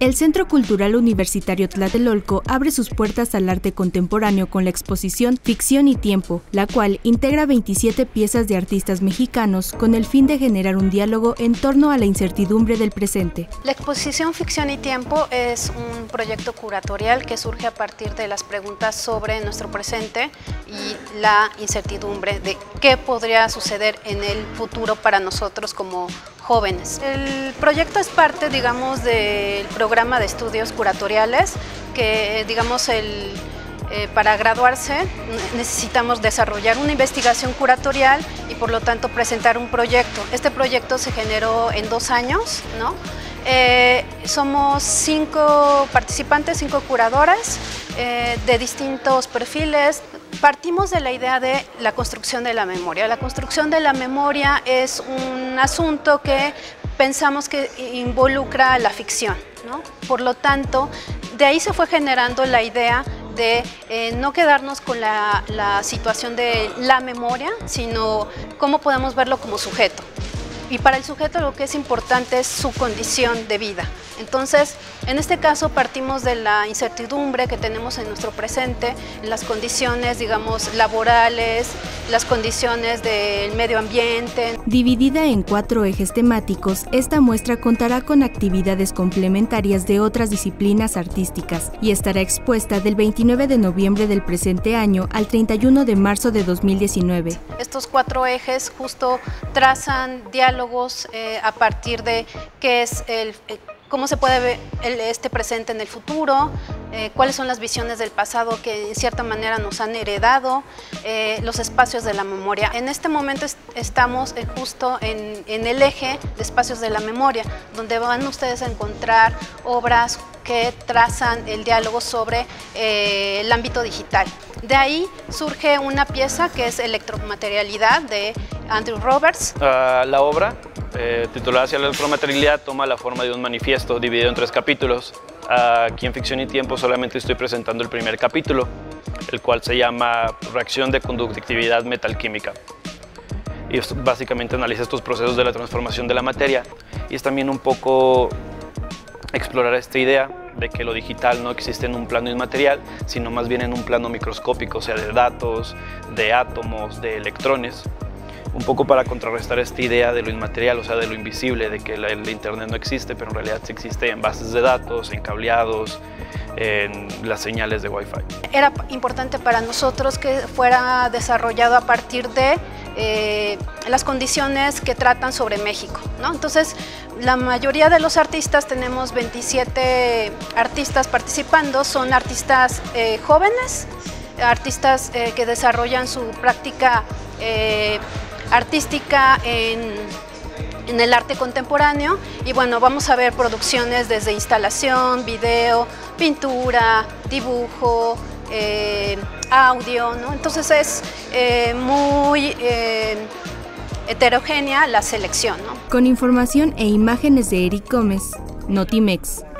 El Centro Cultural Universitario Tlatelolco abre sus puertas al arte contemporáneo con la exposición Ficción y Tiempo, la cual integra 27 piezas de artistas mexicanos con el fin de generar un diálogo en torno a la incertidumbre del presente. La exposición Ficción y Tiempo es un proyecto curatorial que surge a partir de las preguntas sobre nuestro presente y la incertidumbre de qué podría suceder en el futuro para nosotros como jóvenes. El proyecto es parte, digamos, del programa de estudios curatoriales que, digamos, para graduarse necesitamos desarrollar una investigación curatorial y por lo tanto presentar un proyecto. Este proyecto se generó en 2 años, ¿no? Somos 5 participantes, 5 curadoras de distintos perfiles. Partimos de la idea de la construcción de la memoria. La construcción de la memoria es un asunto que pensamos que involucra la ficción, ¿no? Por lo tanto, de ahí se fue generando la idea de no quedarnos con la situación de la memoria, sino cómo podemos verlo como sujeto. Y para el sujeto lo que es importante es su condición de vida. Entonces, en este caso partimos de la incertidumbre que tenemos en nuestro presente, las condiciones, digamos, laborales, las condiciones del medio ambiente. Dividida en 4 ejes temáticos, esta muestra contará con actividades complementarias de otras disciplinas artísticas y estará expuesta del 29 de noviembre del presente año al 31 de marzo de 2019. Estos 4 ejes justo trazan diálogos a partir de qué es cómo se puede ver este presente en el futuro, cuáles son las visiones del pasado que en cierta manera nos han heredado, los espacios de la memoria. En este momento estamos justo en el eje de espacios de la memoria, donde van ustedes a encontrar obras que trazan el diálogo sobre el ámbito digital. De ahí surge una pieza que es Electromaterialidad de Andrew Roberts. La obra, titulada Hacia la electromaterialidad, toma la forma de un manifiesto dividido en 3 capítulos. Aquí en Ficción y Tiempo solamente estoy presentando el primer capítulo, el cual se llama Reacción de conductividad metalquímica. Y básicamente analiza estos procesos de la transformación de la materia y es también un poco explorar esta idea de que lo digital no existe en un plano inmaterial, sino más bien en un plano microscópico, o sea, de datos, de átomos, de electrones, un poco para contrarrestar esta idea de lo inmaterial, o sea, de lo invisible, de que el Internet no existe, pero en realidad sí existe en bases de datos, en cableados, en las señales de Wi-Fi. Era importante para nosotros que fuera desarrollado a partir de las condiciones que tratan sobre México, ¿no? Entonces, la mayoría de los artistas, tenemos 27 artistas participando, son artistas jóvenes, artistas que desarrollan su práctica artística en el arte contemporáneo y bueno, vamos a ver producciones desde instalación, video, pintura, dibujo, audio, ¿no? Entonces es muy heterogénea la selección, ¿no? Con información e imágenes de Eric Gómez, Notimex.